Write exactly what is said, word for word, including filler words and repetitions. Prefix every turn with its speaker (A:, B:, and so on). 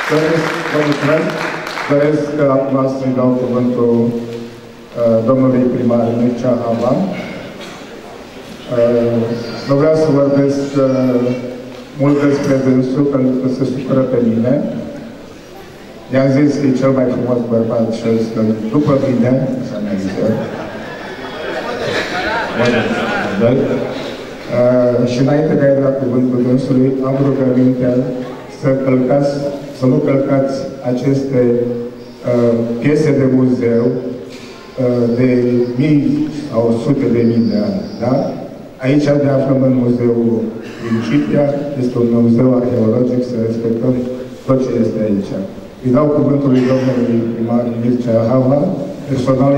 A: Doresc, vă mulțumesc. Doresc că acum să-i dau cuvântul uh, domnului primar Mircea Hava. Uh, nu vreau să vorbesc uh, mult despre dânsul, pentru că se supără pe mine. I-am zis că e cel mai frumos bărbat și a zis că după mine, așa mi-a zis el. Uh, și înainte de a da cuvântul dânsului, am rugămintea să călcați, să nu călcați aceste uh, piese de muzeu uh, de mii sau sute de mii de ani. Da? Aici ne aflăm în Muzeul Principia, este un muzeu arheologic, să respectăm tot ce este aici. Îi dau cuvântul lui domnului primar Mircea Hava, personal